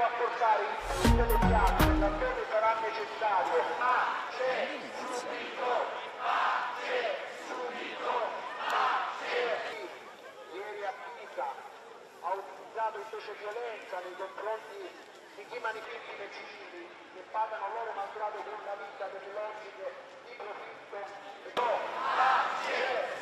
a portare in tutte le piazze laddove sarà necessario pace subito, pace subito, pace. Ieri a Pisa ha utilizzato invece violenza nei confronti di chi manifesta i civili che pagano loro malgrado con la vita delle logiche di profitto. Pace!